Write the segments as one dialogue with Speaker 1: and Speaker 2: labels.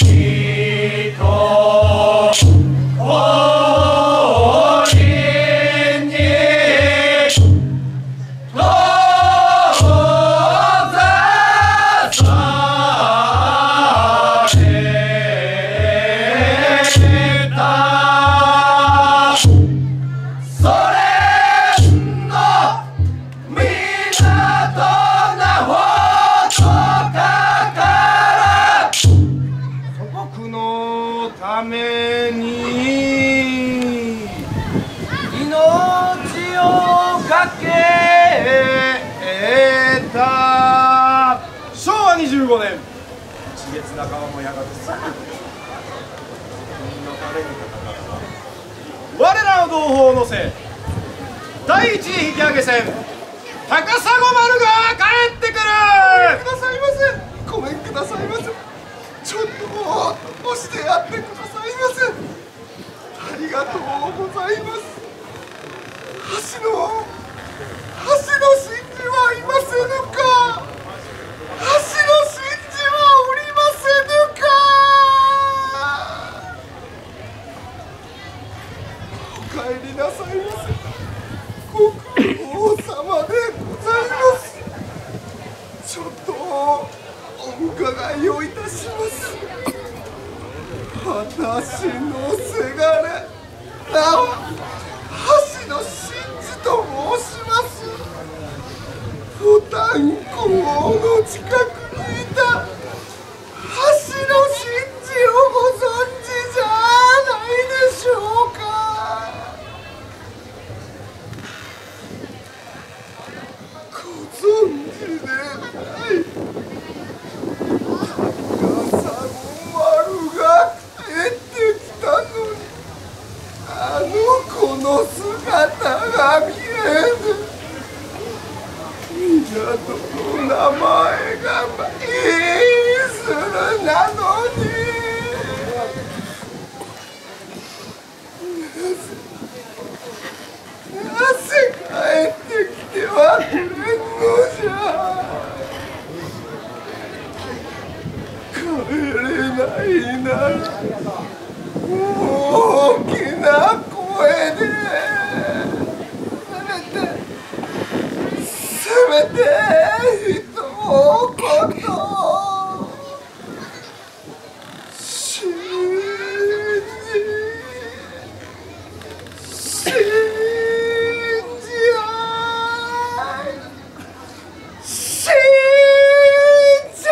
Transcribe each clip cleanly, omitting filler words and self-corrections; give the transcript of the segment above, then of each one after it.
Speaker 1: 25年地月仲間もやがてさ我らの同胞のせ第一次引き上げ船高砂丸が帰ってくる。
Speaker 2: くださいませ。ごめんくださいませ。ちょっと押してやってくださいませ。ありがとうございます。橋の真珠はいませぬか。橋の真珠はおりませぬか。お帰りなさいませ。ご苦労様でございます。ちょっとお伺いをいたします。私のせがれなお橋の真珠と申します。ボタン港の近くにいた橋の真珠をご存知じゃないでしょうか。ご存知でない。高砂丸が帰ってきたのにあの子の姿が見えぬ。港の名前がマイスルなのになぜ帰ってきてはくれんのじゃ。帰れないなら大きな声でせめて一言信じ合い信じ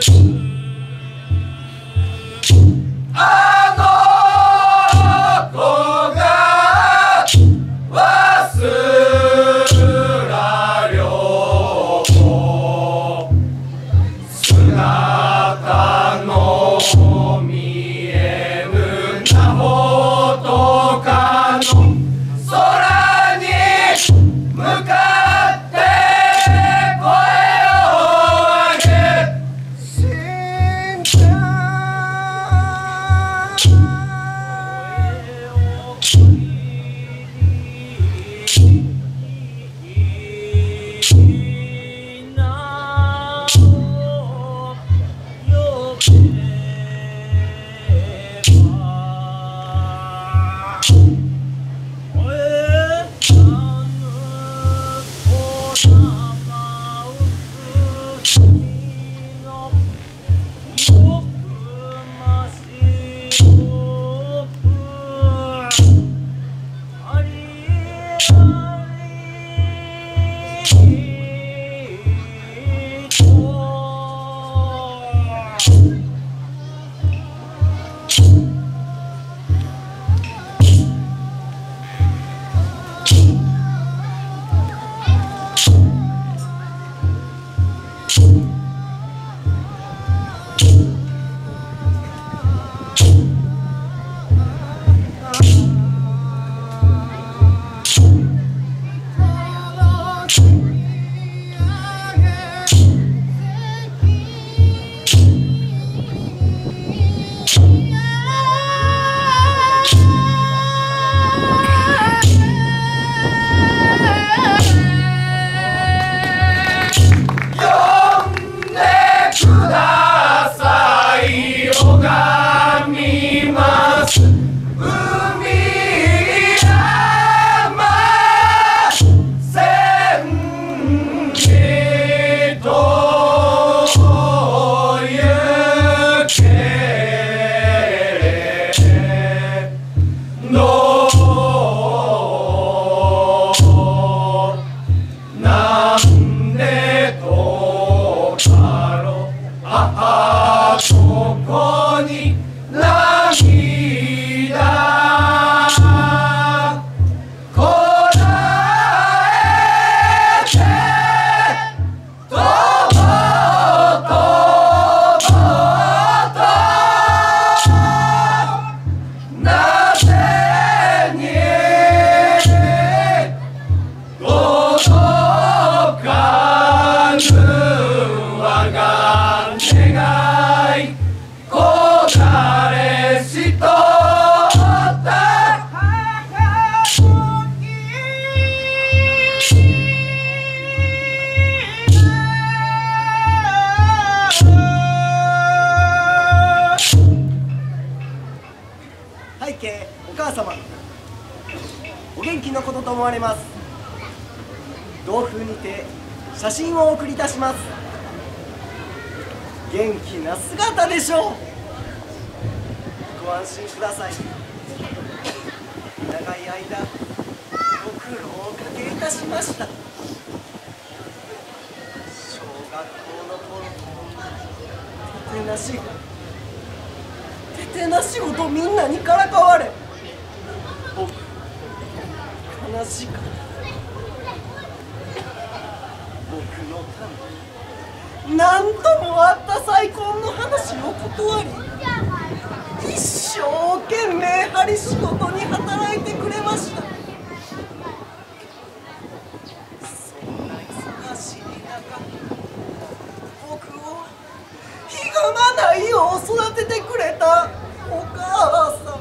Speaker 2: あの子
Speaker 3: 背景お母様お元気のことと思われます。同封にて写真を送り出します。元気な姿でしょう。ご安心ください。長い間ご苦労をおかけいたしました。小学校の頃ててなしごとみんなにからかわれ、僕悲しかった。僕のため何ともあった再婚の話を断り、一生懸命針仕事に働いてくれました。そんな忙しい中、僕をひがまないよう育ててくれたお母さん、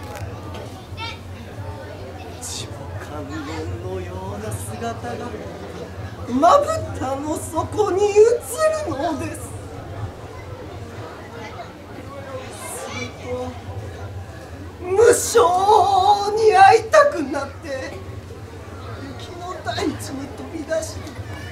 Speaker 3: 父母観音のような姿がまぶたの底に映るのです。すると無性に会いたくなって雪の大地に飛び出して、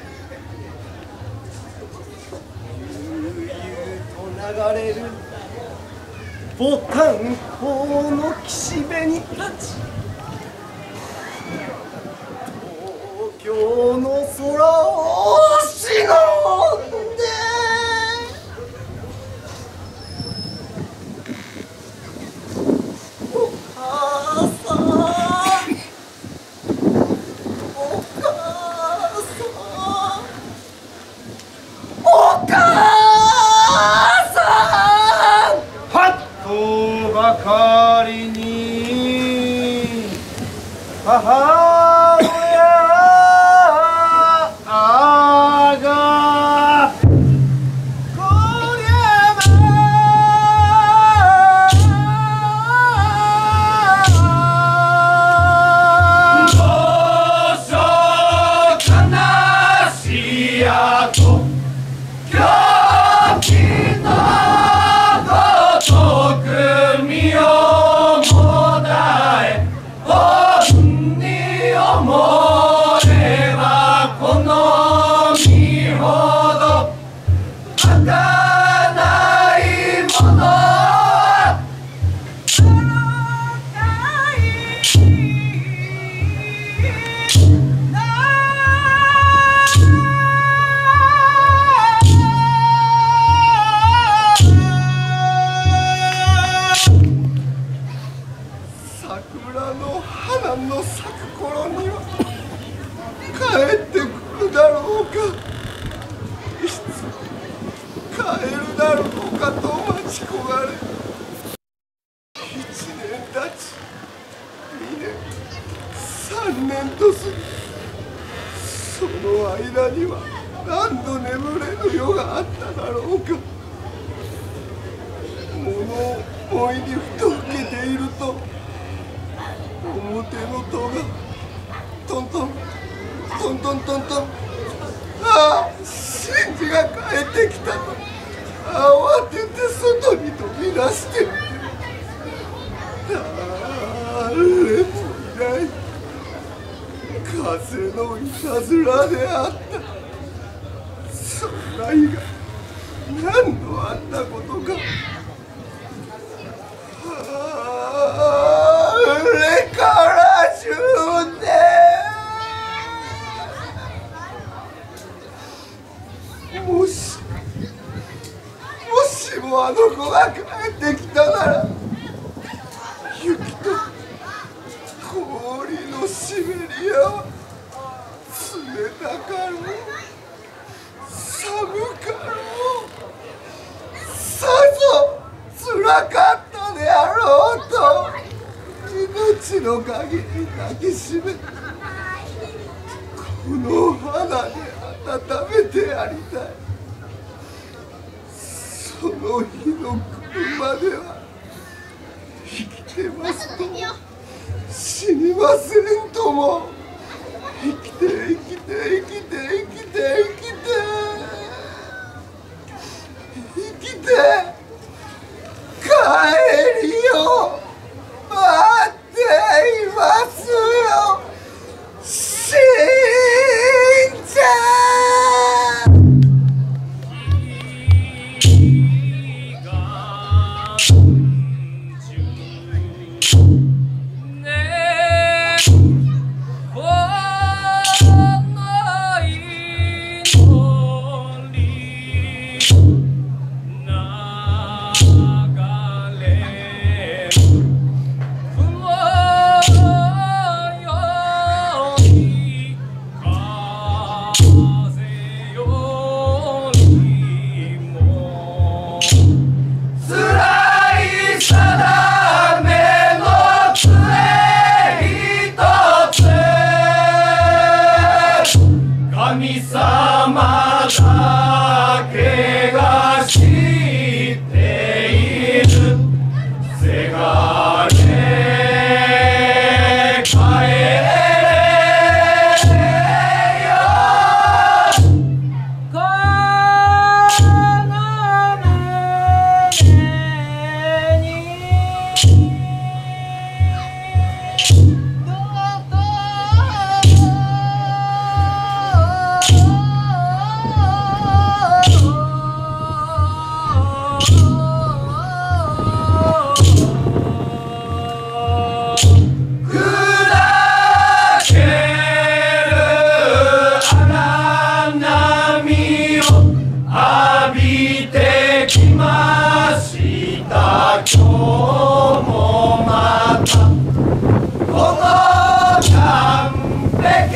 Speaker 3: 悠々と流れるボタン港の岸辺に立ち、東京の空を忍んでお母さん、お母さん、お母さん、
Speaker 1: はっとばかりに母親がこりゃどうしよう悲しいやと狂気の
Speaker 2: 桜の花の咲く頃には帰ってくるだろうか。いつ帰るだろうかと待ち焦がれ、1年経ち2年3年とする。その間には何度眠れぬ夜があっただろうか。物思いにふと受けていると表の戸がトントントントントントン、ああ新次が帰ってきたと慌てて外に飛び出してみて、誰もいない。風のいたずらであった。そんな日が何度あったことか。あれから10年、もしもあの子が帰ってきたなら、雪と氷のシベリアは冷たかろう寒かろうさぞ辛かったであろうと命の限り抱きしめ、この花で温めてやりたい。その日の来るまでは生きてますとも死にませんとも、生きて生きて生きて生きて生きて生きて帰りを待っていますよ、しんちゃん。
Speaker 1: 神様だけが知っているせがれ帰れよ、この胸に今日もまたこの完璧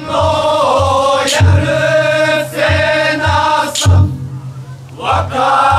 Speaker 1: わか